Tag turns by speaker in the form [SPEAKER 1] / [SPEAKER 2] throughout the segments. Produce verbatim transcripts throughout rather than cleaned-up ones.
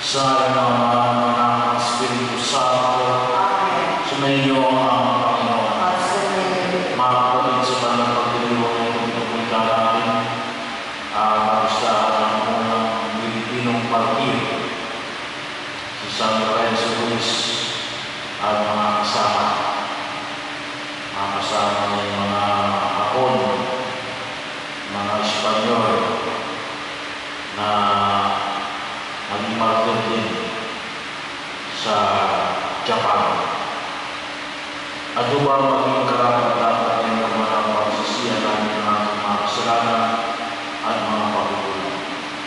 [SPEAKER 1] sa Ama, ng Espiritu Santo. Sumainyo ang Panginoon. Mga kapatid, sa kanyang pagdiriwang ito, pinupunta natin ang kapistahan ng unang Pilipinong partido si San Lorenzo Ruiz at mga kasama. Mga kasama ng mga Hapon, mga Espanyol na naging martir din sa Japan. At upang maging karapat-dapat ng mga pagsisiyan namin ng ating mga kasalanan at mga pagkukulang.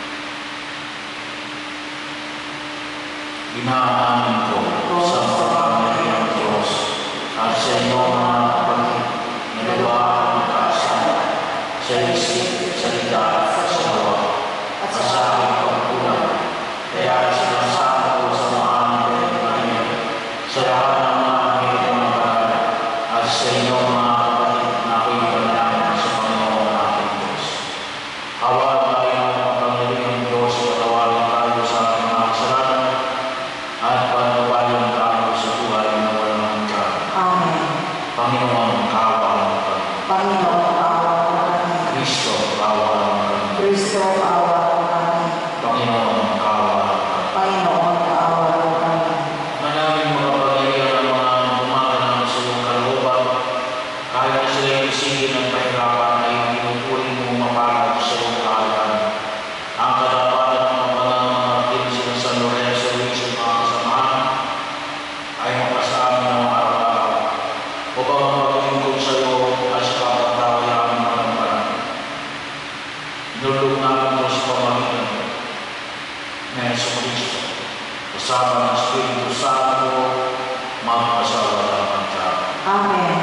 [SPEAKER 1] Inaamin ko sa pagkakamali ng Diyos at sa inyo mga kapatid na luwaan ng kaasan sa isip, salita, sa gawa, at sa aking pagkukulang. Kaya sinasama ko sa mga anong kanya sa lahat ng mga mga baral at sa inyo mga kapatid na ako'y panalangin sa Panginoon nating Diyos. Hawaan tayo ng pagpangilihan ng Diyos, patawarin tayo sa ating mga kasalanan at panawalan tayo sa buhay na walang hanggan. Amen. Panginoon, kaawaan kami.
[SPEAKER 2] Panginoon, kaawaan kami.
[SPEAKER 1] Kristo, kaawaan kami.
[SPEAKER 2] Kristo, kaawaan kami.
[SPEAKER 1] Panginoon, kaawaan kami.
[SPEAKER 2] Panginoon, kaawaan kami.
[SPEAKER 1] Manaming makapaghirihan ang mga gumaganap sa iyong kalooban, kahit na sila yung isigin ng kahirapan ay pinupuri mo mapalad sa iyong kahalan. Ang kadapatan ng mga panangatin sila sa Lorenzo Ruiz at mga kasamahan ay mapasamin ng araw-araw upang mapaglingkod sa iyo at sa kapatawayaan ng mga panahon. Inulog namin ito sa pamagitan na Yesu Kristo, kasama ng Espiritu Santo, magpasawalang hanggan.
[SPEAKER 2] Amen.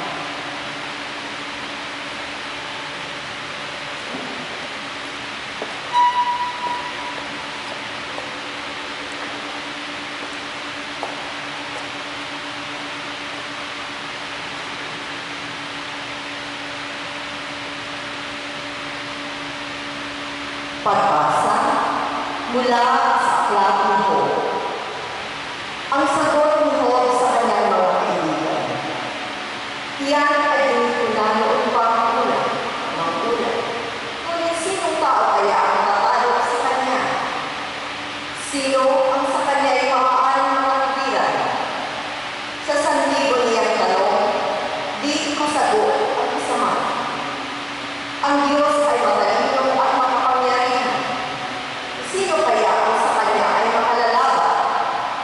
[SPEAKER 2] Pagbasa mula sa aklat ni Job. Ang sagot ni Job sa kanyang mga kaibigan. Iyan ay inikula noon pa ang ulan, ng ulan. Ngunit sinong tao kaya ang tatalo sa kanya? Sino ang sa kanya ay maaaring makatiran? Sa sanlibo niyang tanong, di masagot ang isa man. Ang Diyos ay matalino at makapangyarihan. Sino kaya ang sa kanya ay makalalaban?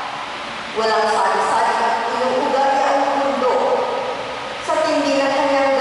[SPEAKER 2] Walang sali-sali at inuugali ang mundo. Sa tindi ng kanyang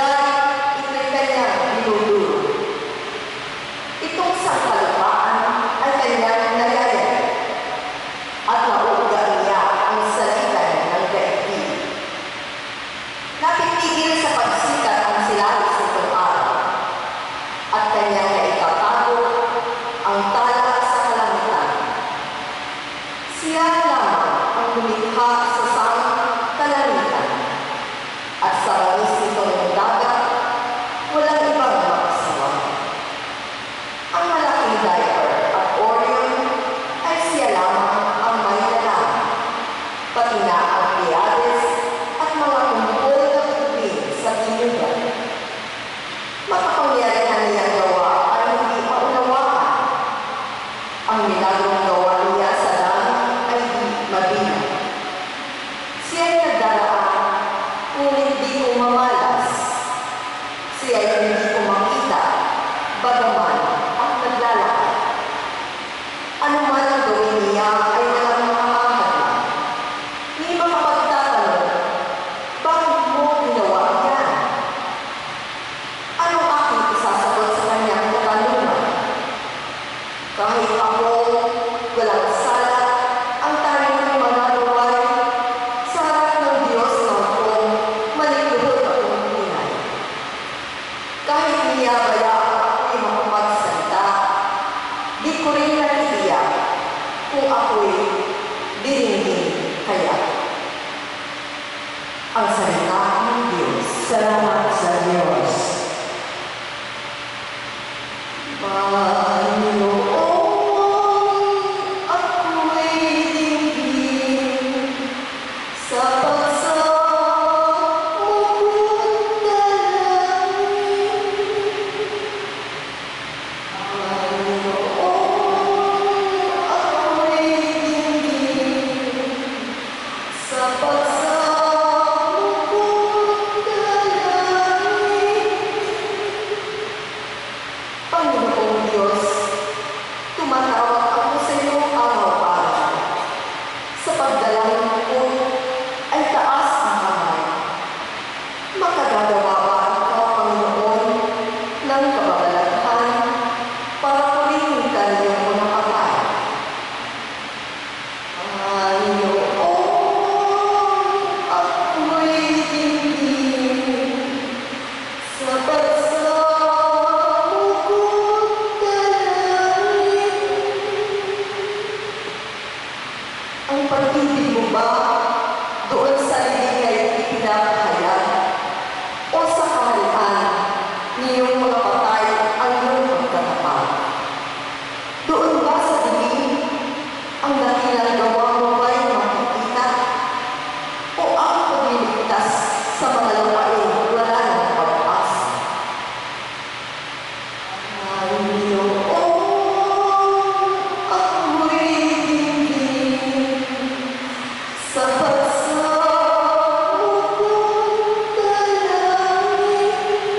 [SPEAKER 2] nagagawa ba ikaw, Panginoon, ng kababalaghan para purihin ka niyong mga patay? Panginoon, ako'y tingin sa pagsabog dalangin. Ang pag-ibig mo ba doon sa libing ay ipinapahayag o sa kaharian niyong mga patay ang iyong pagkatapat? Doon ba sa libing ang dakilang gawa mo ba'y makikita o ang pagliligtas sa mga lupain wala ng pag-asa? Panginoon, ako'y tingin sa pagsabog dalangin.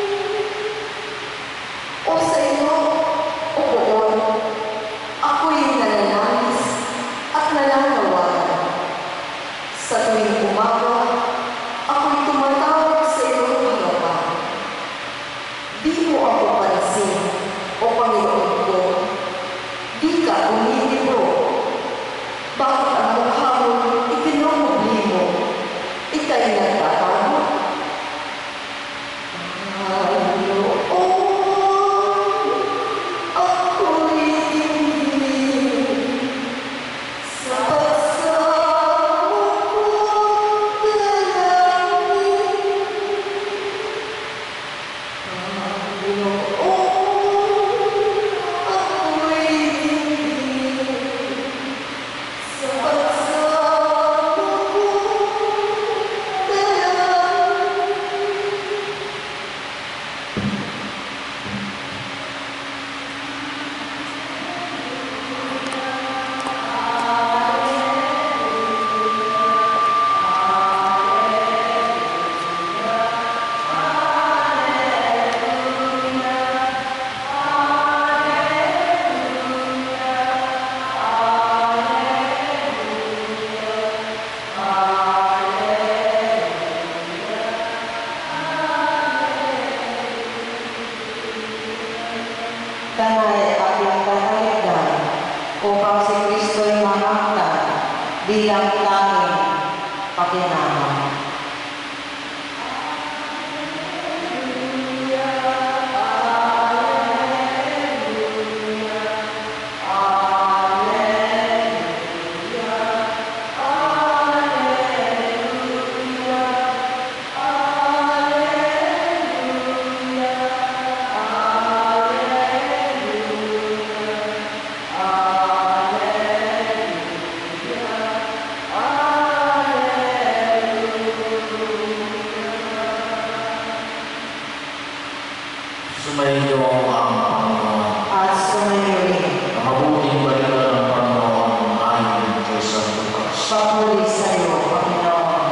[SPEAKER 2] O sa iyo, o Poon, ako'y nananais at nananawagan. Sa tuwing umaga, ako'y tumatawag sa iyong harapan. Di mo ako pansin, o Panginoon ko, di ka umibiro. Bakit ang mukha mo ikinumubli mo? Ika'y nagtatago. Panginoon, ako'y tingin sa pagsabog dalangin. Panginoon, ako'y tingin sa pagsabog
[SPEAKER 3] Tanay aking kaharigan upang si Kristo'y mangangkat bilang tanging pakinabang.
[SPEAKER 1] Sumainyo ang Panginoon.
[SPEAKER 3] At sumayo rin,
[SPEAKER 1] Ang mabuting balita ng Panginoon ayon kay San Lucas.
[SPEAKER 3] papuri sa iyo, Panginoon.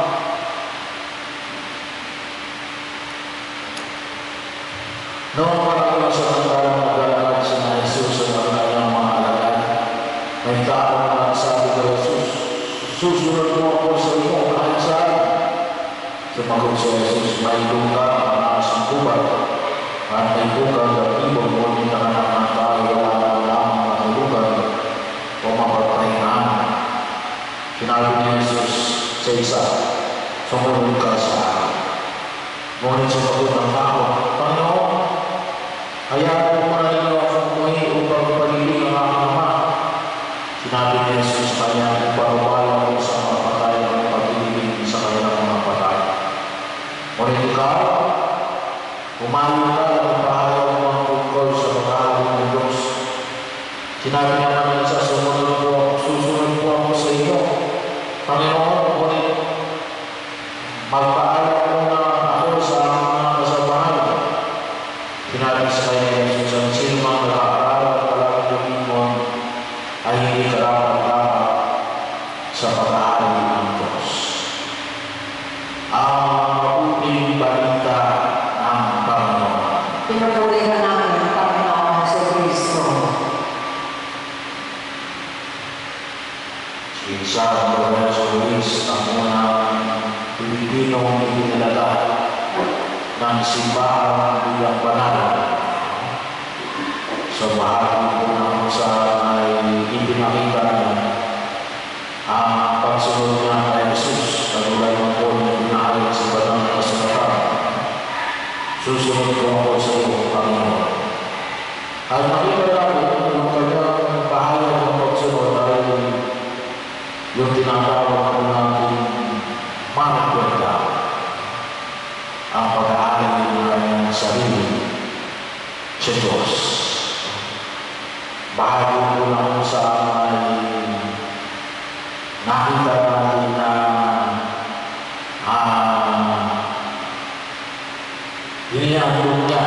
[SPEAKER 1] Noong panahon sa kantarang nag-alakad si na Jesus sa mga kanyang mga alagad, may tao na nagsabi kay Jesus, "Susunod mo ako sa iyo kahit saan." Sumagot si Jesus, "May lugar ang asang gubat, at may lugar at ibang ngunit ang anak ng tao wala na lamang ang lugar o mapagpahingaan." Sinabi ni Jesus sa isa, "Sumunod ka sa akin." Ngunit sumagot ng tao, "Panginoon, hayaan mo na ninyo akong umuwi upang pagibig ang aking ama." Sinabi ni Jesus sa kanya, "Iparubalan mo sa mga patay ang pag-ibig sa kanilang mga patay. Ngunit ikaw, umayo ka at ipahayaw mo ang tungkol sa pag-ahali ng Diyos." Sinabi niya naman sa sumunod po, susunod po ako sa iyo, Panginoon, ngunit magpaalam muna ako sa aking mga kasabahay. Sinabi sa kanya ni Jesus, "Ang sinumang nag-aaral at palaging lumingon ay hindi karapat-dapat sa pag-ahali ng Diyos." Ang mabuting balita ng Panginoon.
[SPEAKER 3] Pinupuri ka namin ang Panginoon sa Kristo.
[SPEAKER 1] Si San Lorenzo Luis ang unang Pilipinong ipinalaga na ng simbahan bilang banal. Sa bahagi po ng sa ay ipinakita niya ang pagsunod niya kay Jesus. Katulad ng po niya pinahayag sa batang ng kasulatan. Susunod ko ako sa iyo, Panginoon. At nakita natin yung kanyang pahayag ng pagsunod ay yung tinatawag po natin managwenda. Ang pag-aalay ng kanyang sarili sa Diyos. Bahagi po lang sa ay nakita natin na uh, inihandog niya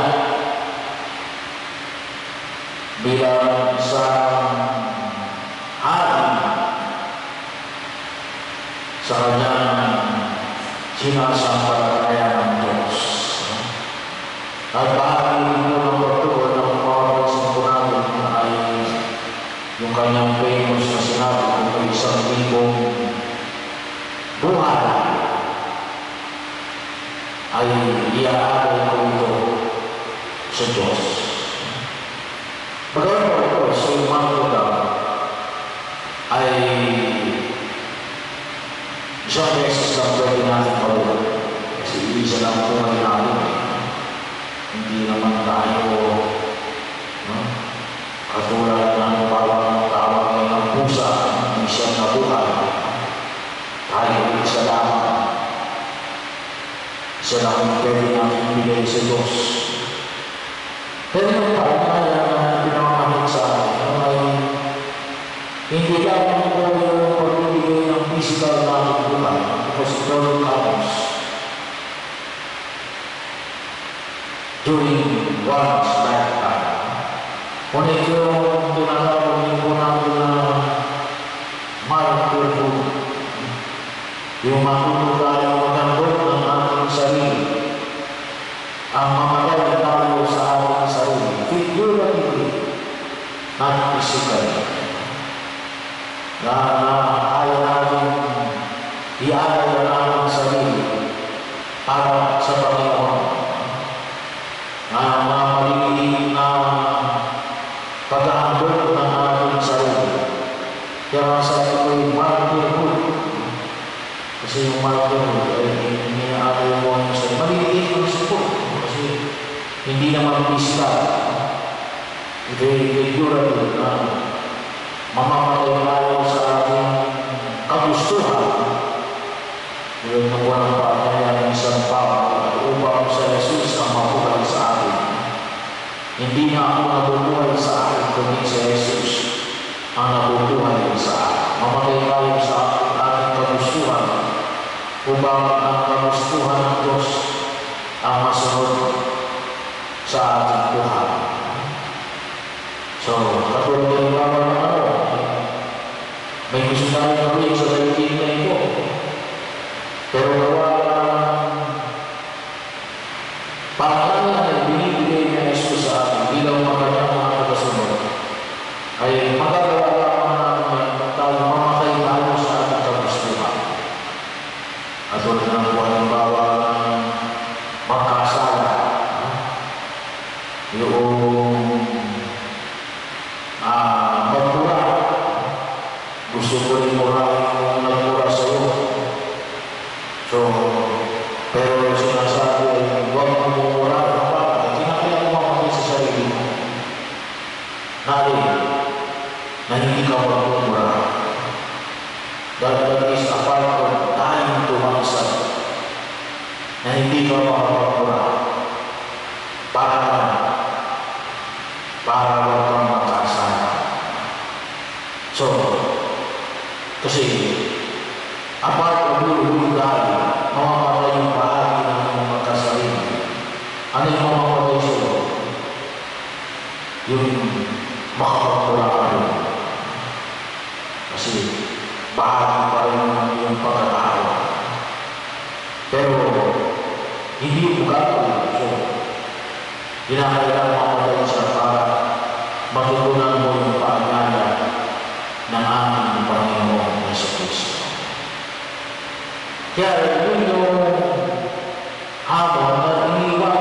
[SPEAKER 1] bilang isang hari sa kanyang sinasampalataya ng Diyos. At bahagi po ng pagtuon ng mga simpunado ay yung kanyang famous na sinabi kung may isang libong buhay ay iaalay ko ito sa Diyos. Pagkakaroon ko ito sa imang lugar ay isang beses lang pwede natin pagod. Kasi isa lang ito na natin. Hindi naman tayo no? Katulad ng parang tawag ngayon ng pusa, hindi siya nabuhay. Tayo isa lang. Isa lang yung pwede natin bigay sa Diyos. Pero yung parangalan na pinamamahit sa akin ay hindi lang po yung pagbibigay ng physical natin buhay. Because it all comes during one's lifetime. Kung ito yung tinatawag yung po natin na mindful, yung matuto tayo magandot ng ating sarili, ang mamatay tayo sa ating sarili, figuratively, not physically, na ayaw natin ialay na natin sarili para sa Panginoon, na mga maliliit na pag-aambot ng ating sarili. Kaya sabi ko yung martyrhood. Kasi yung martyrhood ay iniaalay mo yung sarili. Maliliit ang support. Kasi hindi naman physical. Ito yung figurative na mamamatay tayo sa ating kagustuhan. Yung nabuwa ng paanyaya ng isang Pao upang sa Jesus ang mabuhay sa atin. Hindi na ako nabubuhay sa akin, kundi sa Jesus ang nabubuhay sa akin. Mamatay tayo sa ating kagustuhan upang ang kagustuhan ng Diyos ang masunod sa ating buhay. So, katulad ng ibabaw ng ano, may gusto tayo gawin sa daigdig na ito. Pero gawa parang na binibigay ng Jesus sa atin bilang magandang mga tagasunod ay magagawa lamang namin tayo mamatay tayo sa ating kagustuhan. At wala nang po halimbawa ng magkasala. Yung ah, magmura. Gusto ko rin mura yung nagmura sa iyo. So, pero sinasabi ay huwag mo mumura ng bata. Tinakailan mo mamatay sa sarili mo. Nari, na hindi ka magmumura. That is apart from dying to oneself. Na hindi ka magmumura. Para para huwag kang magkasala. So, kasi apart from huli-huli dahil mamamatay yung bahagi ng iyong magkasarili. Ano yung mamamatay sa'yo? Yung makapagpula ka rin. Kasi bahagi pa rin ng iyong pagkatao. Pero hindi mo gagawin. So, kinakailangan mamamatay siya para matutunan mo yung paanyaya ng aming Panginoon Yesu Cristo. Kaya yun yung hamon na iniwan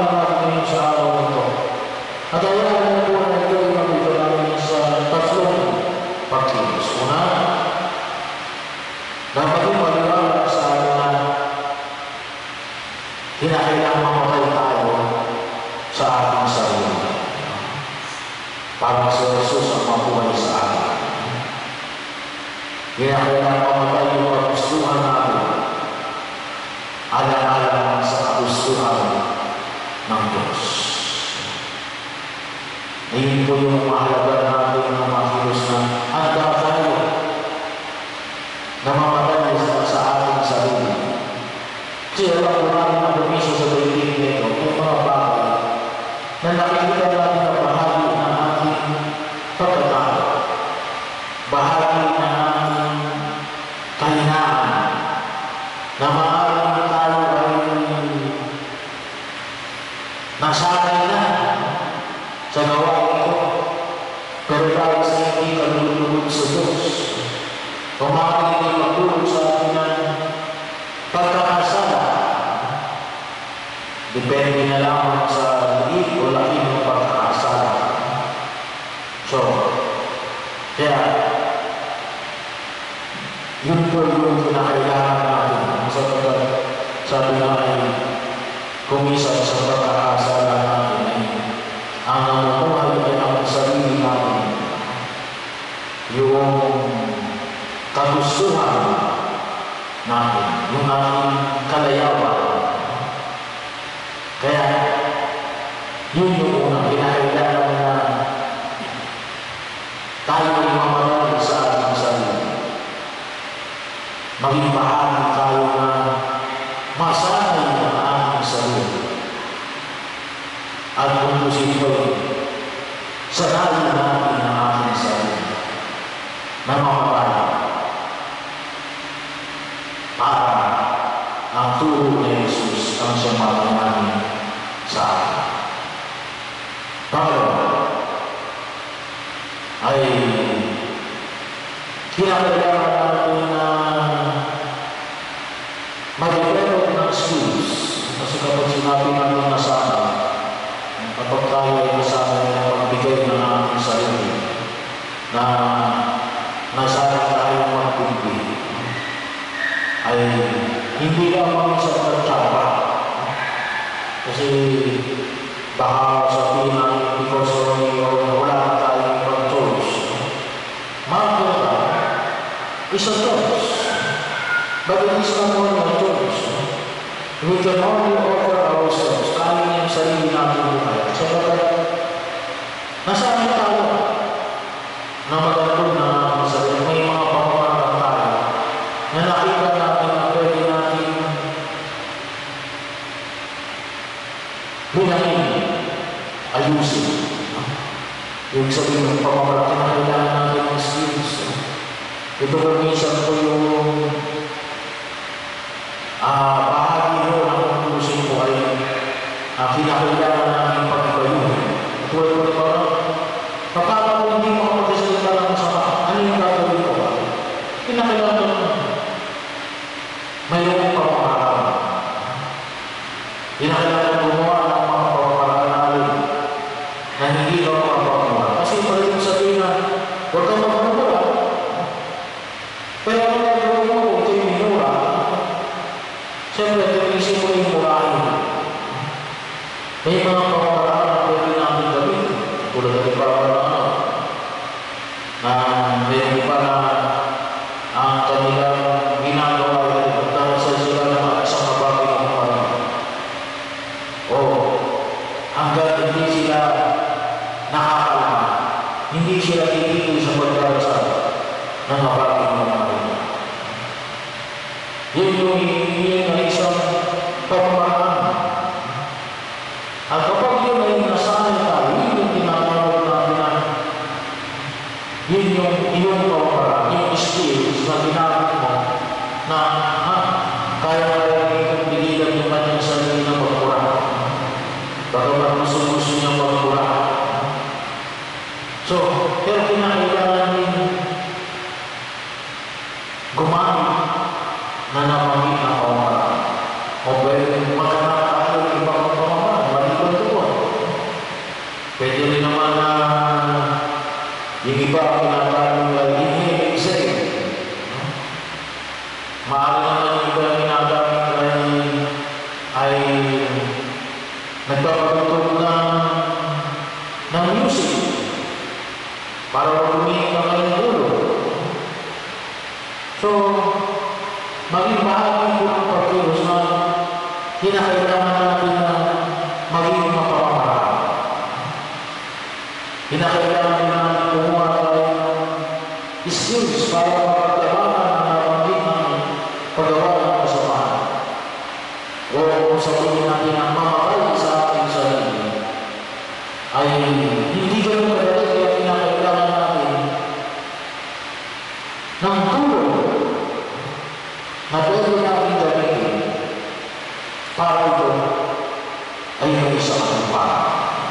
[SPEAKER 1] sa ating sarili. Para si Jesus ang mabuhay sa atin. Kaya kailangan mamatay yung kagustuhan natin, alang-alang sa kagustuhan ng Diyos. Ngayon po yung mahalaga natin ng mga kilos na handa tayo na mamatay sa ating sarili. Kasi alam ko namin ang pumiso sa daigdig nito, yung mga bagay na nakikita natin na bahagi ng ating pagkatao, bahagi ng ating kahinaan, na maaaring tayo ay nasanay na sa gawain ito, pero dahil sa hindi kalulugod sa Diyos, umaking ay magulog sa atin ng pagkakasala. Depende na lamang sa liit o laki ng pagkakasala. So, kaya, yun po yung kinakailangan natin. Sapagkat sabi nga ay kumisan sa pagkakasala natin ay ang namumuhay ay ang sarili natin. Yung kagustuhan natin, yung ating kalayawan. Kaya, yun yung unang kinakailangan na tayo ay mamatay sa ating sarili. Maging bahagi tayo na masanay ng ating sarili. At kung posible, sanayin natin ang ating sarili na mamatay para ang turo ni Jesus ang siyamahin namin sa atin. Pangalawa ay kinakailangan natin na mag-develop ng skills. Kasi kapag sinabi natin na sana, kapag tayo ay nasanay na magbigay ng ating sarili, na nasanay tayo magpipili, ay hindi lamang sa pagtsaba. Kasi baka sabihin natin because of wala na tayong pag-choice. Maganda, is a choice. But it is not only a choice. We can only offer ourselves, kaya yung sarili natin buhay. Sapagkat nasanay tayo na magandang na ating sarili. May mga pamamarang tayo na nakita natin na pwede natin binahin, ayusin. Yung sabihin ng pamamarang na kailangan natin ng skills. Ito kung minsan po yung uh, bahagi mo ng conclusion ko ay uh, kinakailangan namin pag-ibayuhin. Ito ay po ito, kapag kung hindi mo ako magkasalita ng masama, ano yung gagawin ko ba? Kinakailangan mayroong pamamaraan. Kinakailangan gumawa ng mga pamamaraan natin na hindi ka makapagawa. Kasi pwede mo sabihin na huwag kang magmumura. Pero kung nagawin mo kung ito'y minura, siyempre, tinisip mo yung murahin. May mga pamamaraan na pwede namin gawin. Tulad na rin pamamaraan na mayroon pa na ang kanilang ginagawa ay magdarasal sila na sa mga bagay ng parang. O, hanggang hindi sila nakakalama, hindi sila titigil sa pagdarasal ng mga bagay ng parang. Yun yung hinihingi ng isang pamamaraan. At kapag yun ay nasanay tayo, yun yung tinatawag natin na yun yung iyong pamamaraan, yung skills na ginamit mo na ha, kaya kaya ikong digilan yung kanyang sarili na pagkurang. Bagamat gusto-gusto niyang pagkurang. So, pero kinakailangan din gumamit na napamit na pamamaraan. O pwede maghanap tayo ng ibang pamamaraan, maliban ito po. Pwede rin naman na yung iba pinatawag na inhale exhale. Maaari naman yung iba ginagamit ay ay nagpapagutog ng para humingi ng kanyang tulong. So, maging bahagi po ng pagkilos na kinakailangan natin na maging mapamamaraan. Kinakailangan din natin kumuha tayo ng skills para mapaglabanan ang nabanggit ng paggawa ng kasamaan. O kung sabihin natin ang mamatay sa ating sarili, ay hindi ganun kadali, kaya kinakailangan natin ng tulong na pwede natin gamitin para ito ay may isang katuparan.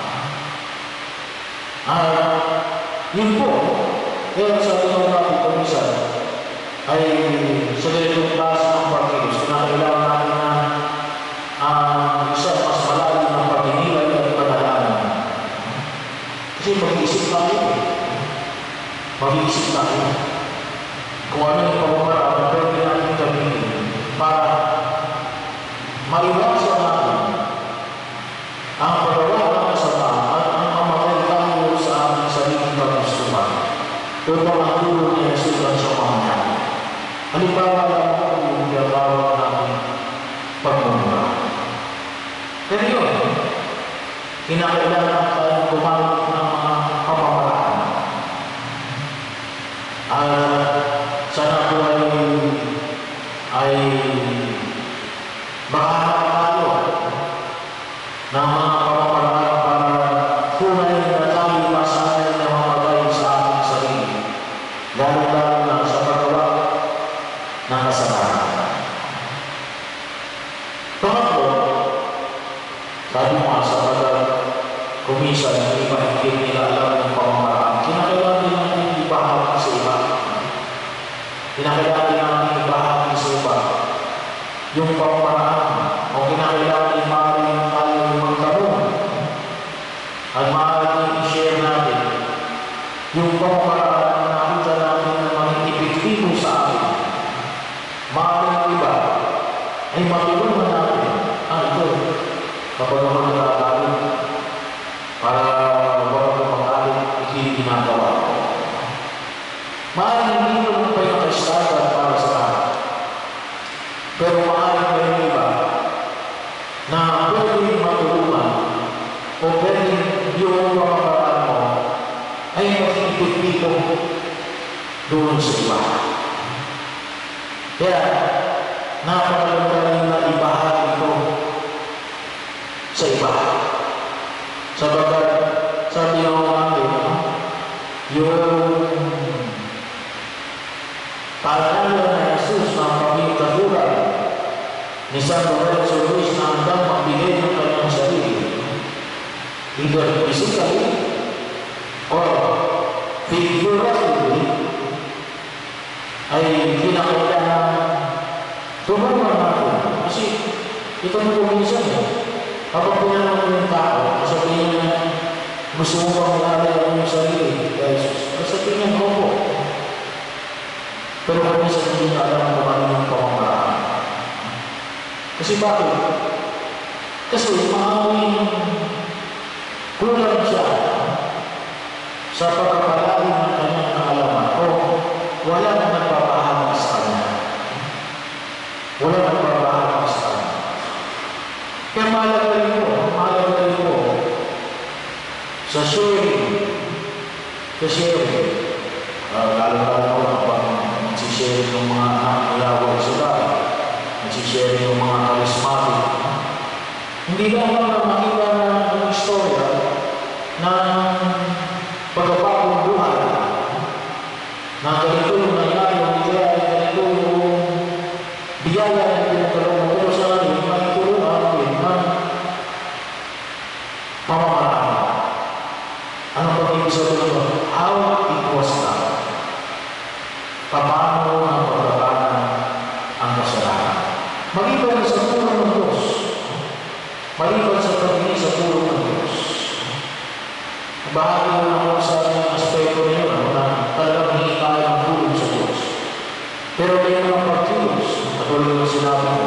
[SPEAKER 1] At yun po, kaya sabi ko natin kumisan, ay sa ganitong klase ng pagkilos, kinakailangan natin na ang uh, isang mas malalim ng paghinilay at panalangin. Kasi mag-iisip tayo eh. Mag-iisip tayo kung ano yung pamamaraan na pwede natin gamitin para maiwasan natin ang paggawa ng kasamaan at ang mamatay tayo sa ating sariling pag-istuman upang ang tulong niya sulan sa pangyayon. Halimbawa lang po yung ginagawa natin pagmumura. Pero yun, kinakailangan tayong gumamit ng mga pamamaraan. At sana po ay, ay makahanap tayo ng mga pamamaraan para tunay na tayo masanay na mamagay sa ating sarili, lalo-lalo na sa paggawa ng kasalanan. Pangatlo, sabi mo nga sapagkat kumisan hindi mahigit nila alam ng pamamaraan, kinakailangan din natin ibahagi sa iba. Kinakailangan din natin ibahagi sa iba yung pamamaraan, o kinakailangan din maaaring tayo magtanong at maaaring i-share natin yung pamamaraan na nakita natin na maging epektibo sa atin. Maaaring iba ay matulungan natin. Ah, ito, kapag ako nagkakalit, para wala ng pangalit, hindi ginagawa ko. Maaaring hindi naman pa yung kaistagan para sa akin. Pero maaaring pa yung iba na pwede matulungan o pwede yung pamamaraan mo ay mag-ipit-ipito doon sa iba. Kaya, napakaganda rin na ibahagi ito sa iba. Sabagat, sabi ng natin, yung paalala na Jesus na pagkikaturan ni San Lorenzo Luis na hanggang magbigay ng kanyang sarili, either physically or figuratively, ay kinakailangan tulungan natin. Kasi ito na po minsan eh. Kapag pinanong yung tao, sabihin niya, gusto mo bang ilalay ang yung sarili kay Jesus? Sabihin niya, no po. Pero kung minsan hindi niya alam kung ano yung pamamaraan. Kasi bakit? Kasi maaaring kulang siya sa pagkakalain ng kanyang kaalaman o wala na nagpapahagi sa kanya. Wala na nagpapahagi sa kanya. Kaya malagay mo, malagay mo sa sharing, sa sharing, uh, lalo-lalo kapag nagsishare ng mga nakakilawag sila, nagsishare ng mga charismatic, hindi lang na makita ng istorya ng pagkapakong buhay na ganito yung nangyari, hindi kaya ganito yung biyaya na pinagkaroon mo, pero sa akin, may tulungan din ng pamamaraan. Ano pa ibig sabihin ito? How it was done. Paano ang pagkakanan ang kasalanan. Maliban sa tulong ng Diyos, maliban sa pagiging sa tulong ng Diyos, bahagi mo na sa aspekto na yun, na talagang hindi tayo ng tulong sa Diyos. Pero may mga pagkilos, katulad ng sinabi ko,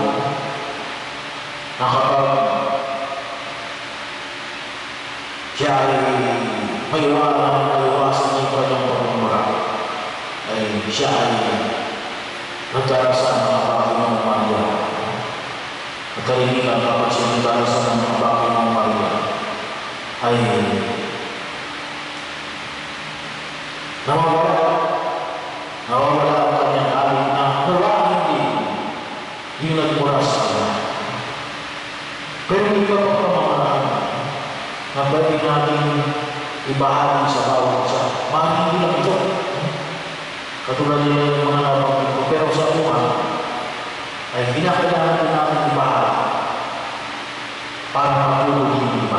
[SPEAKER 1] na kapag siya ay maiwasan maiwasan ng kanyang pagmumura ay siya ay nagdarasan ng mga Panginoong Maria. Nagkarinigan kapag siya nagdarasan ng mga Panginoong Maria ay nawawala nawawala ang kanyang aling na wala hindi yung nagmura sa kanya. Pero hindi ka pa pamamaraan na pwede natin ibahagi sa bawat isa. Mahal hindi lang ito. Katulad nila yung mga nabanggit ko. Pero sa una, ay kinakailangan din natin ibahagi para matulog yung iba.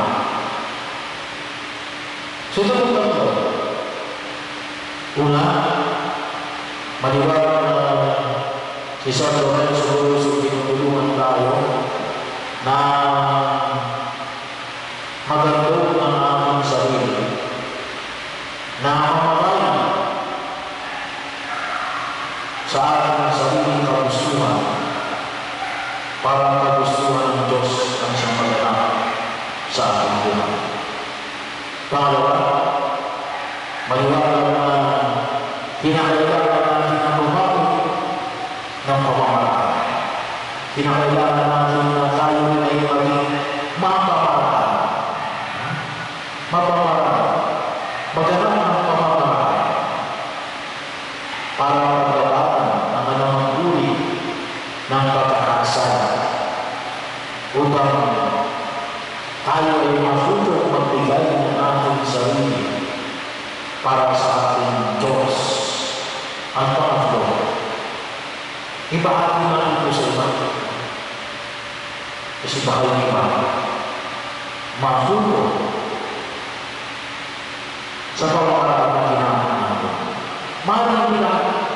[SPEAKER 1] So, ito po ito. Una, maliwanag na si San Lorenzo so tinutulungan tayo na magandang ang aming sarili na mamamayan sa ating sariling kagustuhan para kagustuhan ng Diyos ang siyang maganap sa ating buhay. Pangalawa, maliwanag na kinakailangan natin ang bumawi ng pamamaraan. Kinakailangan natin na tayo ay maging mapamaraan. Mapamaraan. Maganap ng pamamaraan para maglabanan ang anumang uri ng pagkakasala upang tayo ay matutong magbigay ng ating sarili para sa ating Diyos. Ang pangatlo, ibahagi natin ito sa iba. Kasi baka yung iba, matutong sa pamamaraan na ginamit natin. Mahal nila,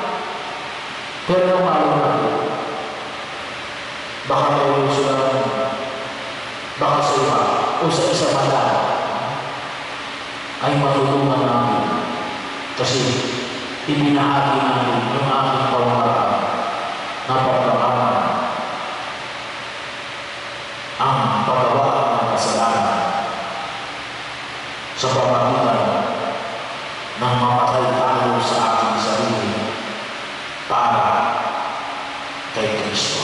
[SPEAKER 1] pero mahal natin. Baka tayo sila, baka sa iba, o sa isa mala, ay matulungan namin. Kasi ibinahagi namin yung aking pamamaraan na pagkakaman ang paggawa ng kasalanan sa pamagitan ng mamatay tayo sa ating sarili para kay Kristo.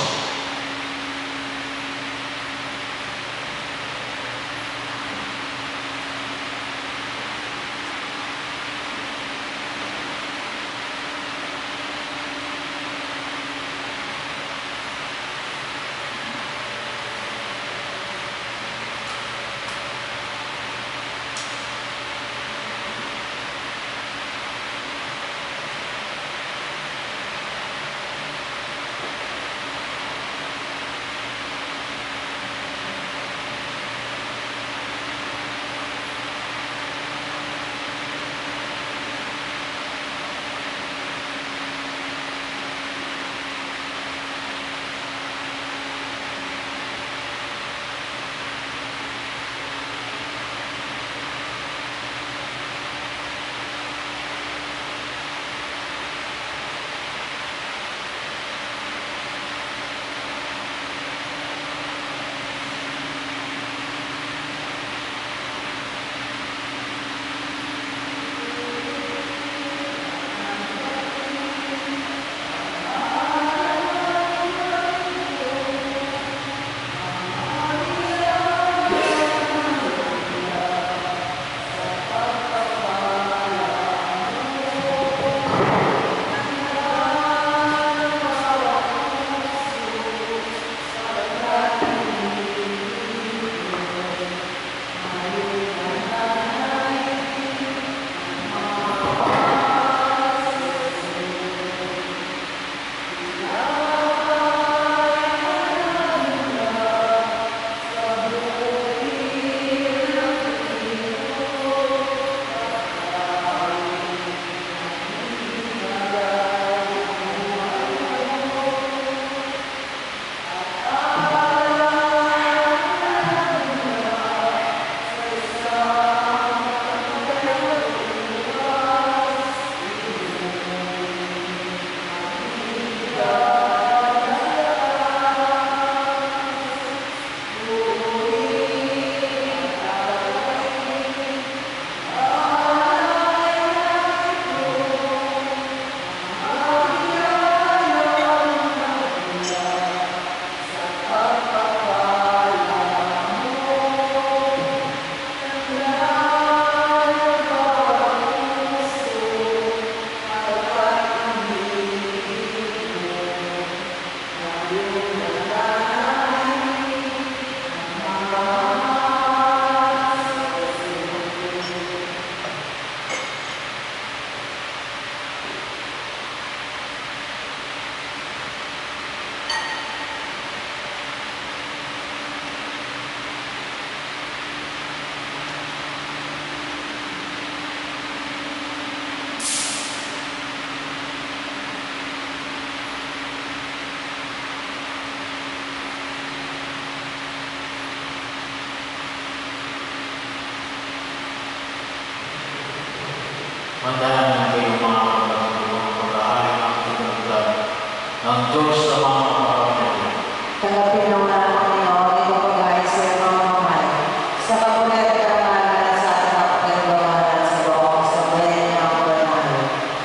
[SPEAKER 1] Mandahan kayo mga kapatid ng pag-aari ng kinagdag ng Diyos na mga kapatid.
[SPEAKER 3] Tanggapin ng mga Panginoon, ito pag-aari sa iyo mga mahal. Sa kapulit at karangalan sa ating kapatid ng bangalan sa buong sa bayan ng banal.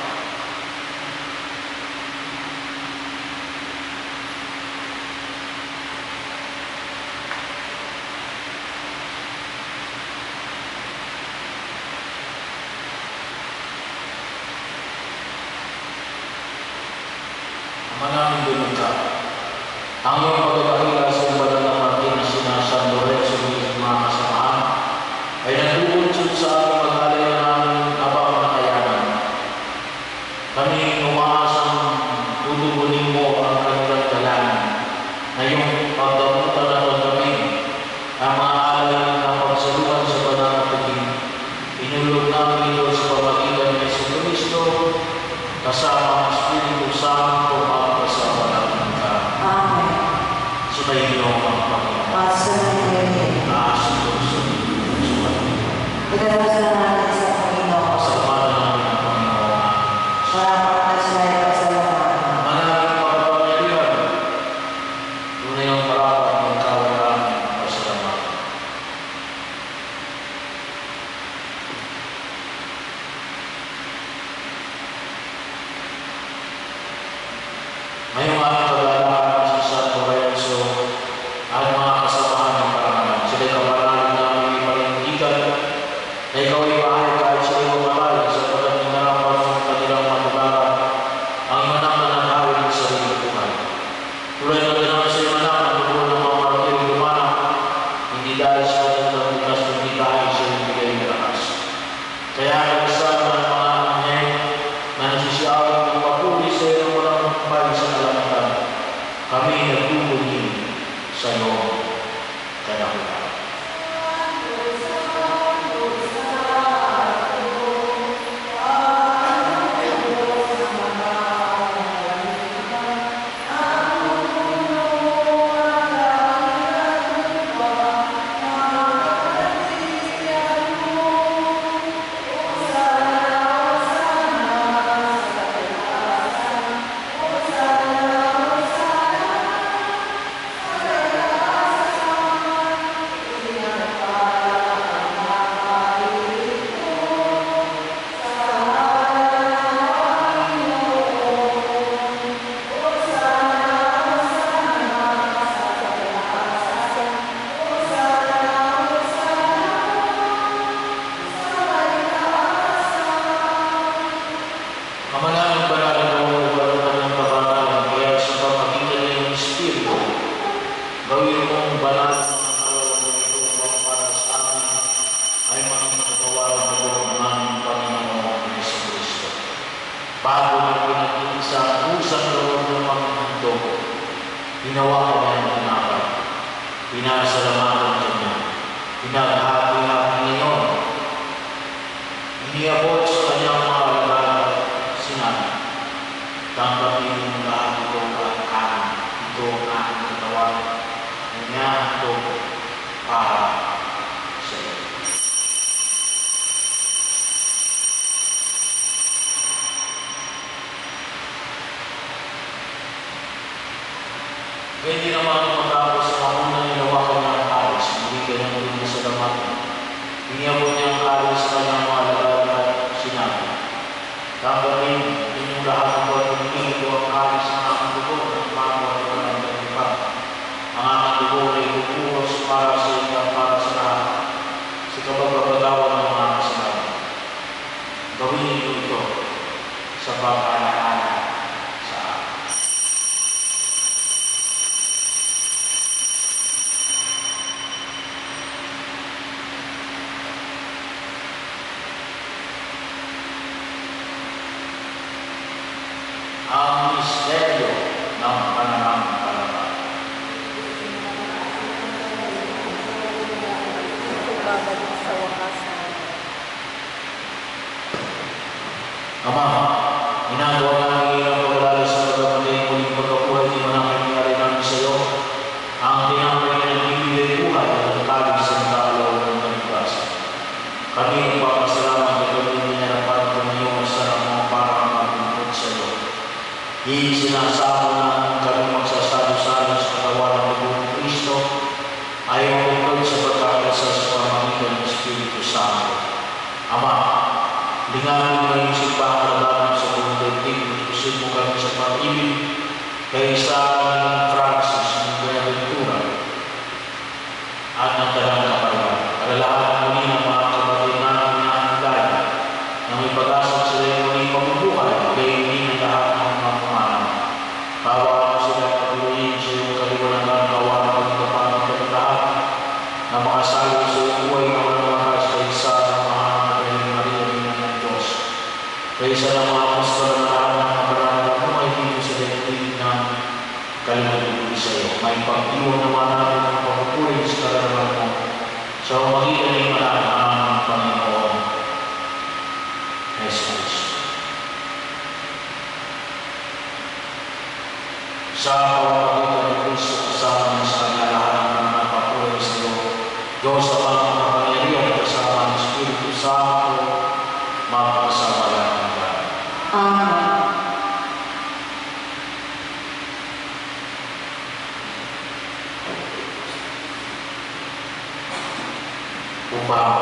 [SPEAKER 1] Manaming dunod ka. Ang iyong pagkakahila sa banal na Martin na sina San Lorenzo ng mga kasamahan ay nagbubunsod sa ating mag-alaya namin habang nakayanan. Kami umaasang tutugunin mo ang kanilang dalanan na iyong pagdamutan at pagdamin ang mga alay na pagsaluhan sa banal na paging. Inulog namin ito sa pamagitan ng Jesucristo kasama ang Espiritu Santo at kasama namin ka.
[SPEAKER 3] Amen.
[SPEAKER 1] Sumayin niyo ang Panginoon.
[SPEAKER 3] Pagsunod
[SPEAKER 1] Naasin ko sa iyo. Sumayin niyo.
[SPEAKER 3] Pinadasan natin sa Panginoon.
[SPEAKER 1] Pasalamatan namin ang Panginoon namin.
[SPEAKER 3] Marapat na siya ay pagsalamatan.
[SPEAKER 1] Manalangin pagkapangyarihan. Tunay ang parapat ng kawal namin. Pasalamatan. Ngayong aming pag-aalaman sa San Lorenzo at mga kasamahan ng parangalan. Sila'y kapanalig na aming ipanindigan na ikaw ay mahal kahit sila'y mamatay sa pagdating narapat ng kanilang matularan ang imanang nananawin ng sarili buhay. Tulad na ganoon sa imanang ang dugo ng mga martir lumanang, hindi dahil sa kanilang bukas kundi dahil sa ibigay ng lakas. Kaya nagsasabi ng mga anghel na nagsisiyawin ng papuli sa iyo ng walang kumpay sa kalangitan, kami nagtutulin sa iyo kadakulan. Kamanang banal na uwalan ng kabanalan, kaya sa pamagitan ng Espiritu, gawin mong banal ng mga kalawang ito upang para sa amin ay maging matatawaran ko ng aming Panginoon Jesucristo. Bago na pinag-iisa ang usang loob ng Panginoon, ginawa ko niya ang tinapay. Pinasalamatan ka niya. Pinaghati-hati ngayon. Iniabot sa kanyang mga alagad sinabi, tanggapin mo lahat ito at akin. Ito ang aking katawan. Kanya ito para sa iyo. Pwede naman matapos na unang hinawakan niya ang alis, hindi ka nang rin masalamatan. Iniabot niya ang alis sa kanyang mga alagad at sinabi, tanggapin inyong lahat ng buwan ng ito ang alis ng aking dugo ng bago at walang dalipan. Ang aking dugo ay bubuhos para sa iyo at para sa lahat sa kapagpapagawa ng mga kasalanan. Gawin niyo ito sa pag-alaala sa akin. Ang misteryo ng pananampalataya.
[SPEAKER 2] Babalik sa wakas.
[SPEAKER 1] Ama, ginagawa namin ang pag-alala sa pagkamatay muling pagkabuhay di man ang nangyari namin sa iyo. Ang tinapay na nagbibigay buhay at ang tawag sa nakalaw ng kanibas. Kami ang papasalamat at kami ninarapan ko ngayon isinasama namin kami magsasalo-salo sa katawan ng Dugo ng Kristo ay mabuklod sa pagkakasal sa pamamagitan ng Espiritu Santo. Ama, lingapin mo yung simbahan namin sa buong daigdig, utusin mo kami sa pag-ibig kay isa ng Francis, ng Buenaventura, at ng Dalang Kapayapaan. Alalahanan muli ng mga kapatid namin na hanggan na may pag-asa sila yung muling mabubuhay, kaya hindi ng lahat ng mga pumanaw. Kawaan mo sila patuloyin sa iyong kaliwanagan, kawaan mo ng kapatid ng lahat na mga salo sa iyong buhay na walang wakas kay isa ng mga Magaling Maria ng Diyos. Kay isa ng mga apostol na lahat ng mga banal na buhay dito sa daigdig ng kalimutan sa iyo. May pag-iwan naman natin ang pagpupuri sa kalalaman mo sa pamamagitan ng anak ng Panginoon Jesus. Sa pamamagitan ng Kristo kasama niya sa kanya lahat ng nagpapuri sa iyo. Diyos sa pangkapangyarihan kasama ng Espiritu Santo magkasama lang ng lahat.
[SPEAKER 3] Amen.
[SPEAKER 1] Upang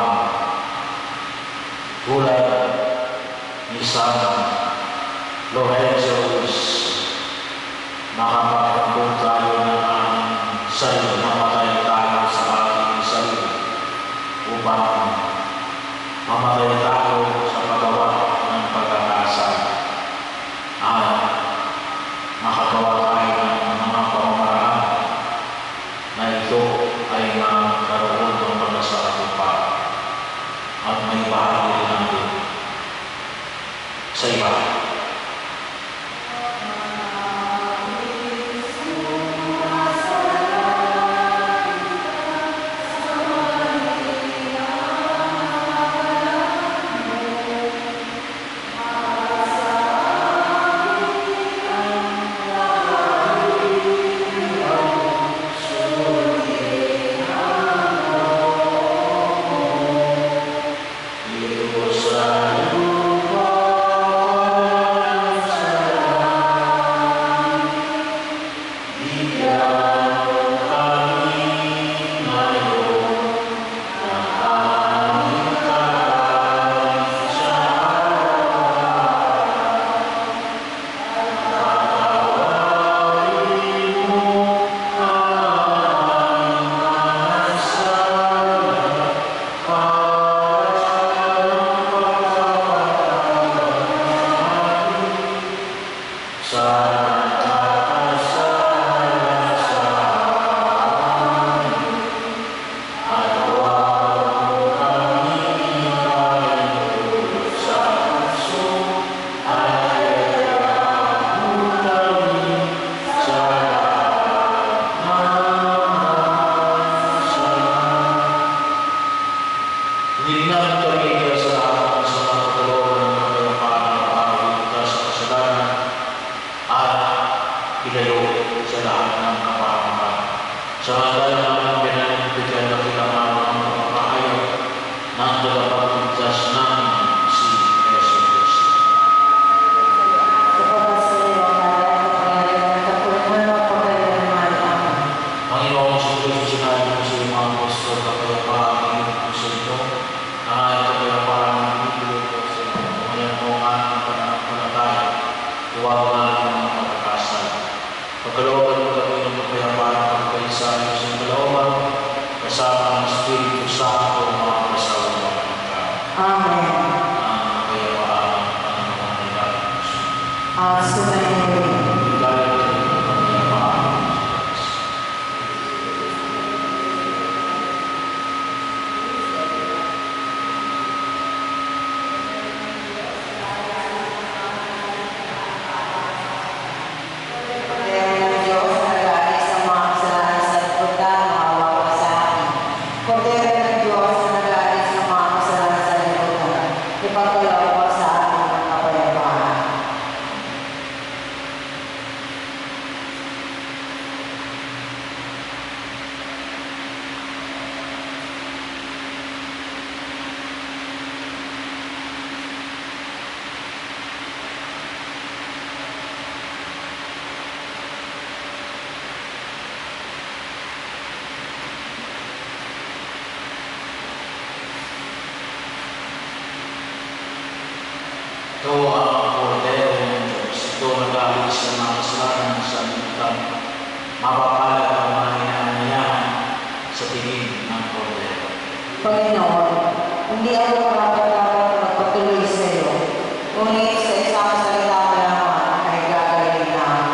[SPEAKER 1] tulad ni San Lorenzo Ruiz, makapagpapong tayo ng aming sarili, mamatay tayo sa ating sarili, upang mamatay tayo sa paggawa ng pagkakasal at makagawa tayo ng mga pamamaraan na ito ay magkaroon ng pagkasakatupa at may bahagi rin natin sa iba.
[SPEAKER 3] Cordero ng Diyos na nag-aalis ng mga kasalanan sa lipunan,
[SPEAKER 1] Ito ang kordero ng Diyos. Ito nag-alis sa mga kasalanan sa liputan. Mapapalad ang mga inaanyayahan sa tingin ng kordero.
[SPEAKER 3] Panginoon, hindi ako karapat-dapat magpatuloy sa iyo, ngunit sa isang salita mo lamang ay gagawin na ako.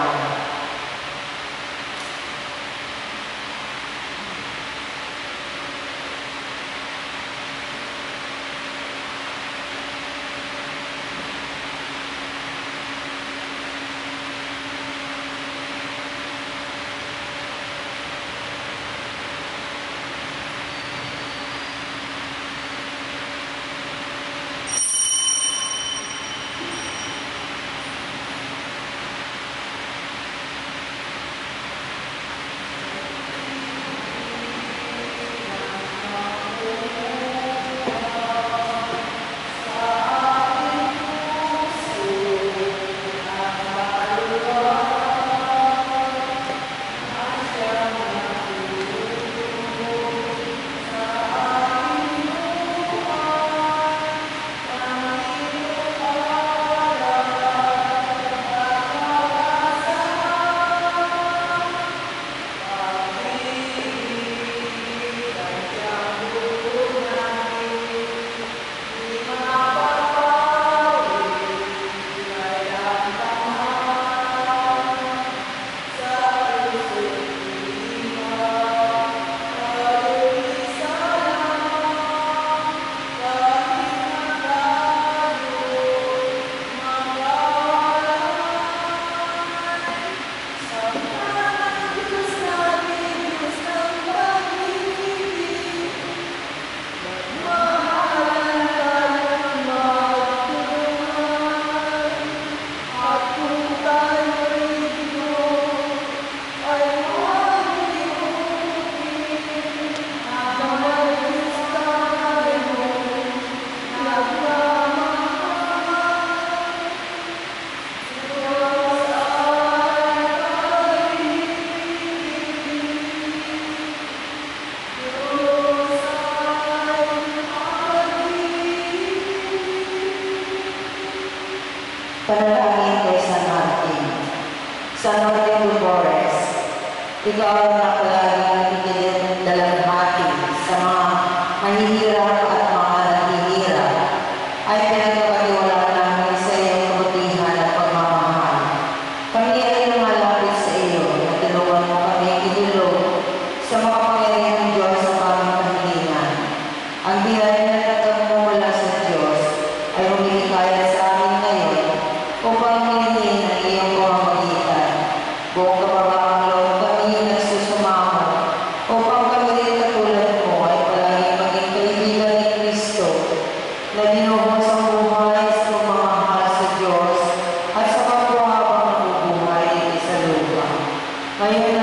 [SPEAKER 3] Panalangin kay San Martin. San Martin Lubores, ikaw ang nakalaging nakikinig ng dalamhati sa mga mahihirap at mga naghihirap, ay pinagpapatiwalaan namin sa iyong kabutihan at pagmamahal. Kami ay lumalapit sa iyo na tulungan mo kami inilog sa makapangyarihan ng Diyos sa aming kahilingan. Ang biyaya na nagmumula sa Diyos ay humilikaya sa amin ngayon upang hinihin ang iyong pamamagitan. Buong kapabaang loob kami nagsusumamo upang kami rin katulad mo ay palagi maging kaibigan ni Kristo na binuhos ang buhay sa pagmamahal sa Diyos at sa pagbuhabang ng buhay sa lupa. Ngayon